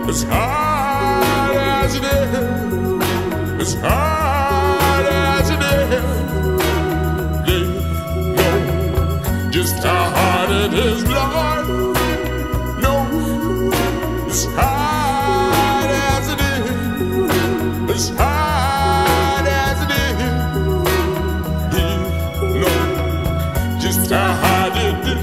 as hard as it is, as hard as it is. They know just how hard it is, Lord. No, as hard as it is, as hard as it is. He knows just how hard it is.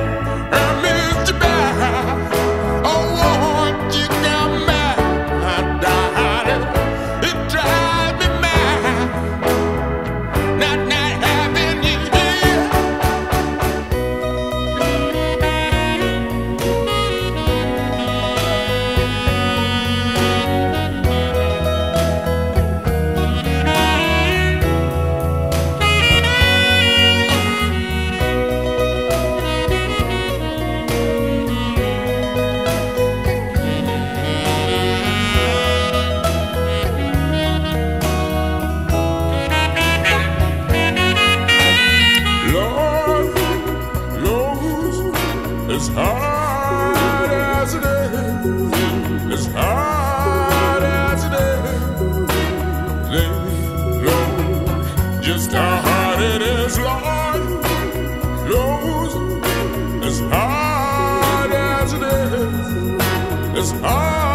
As hard as it is, as hard as it is, they know just how hard it is, Lord knows as hard as it is, as hard.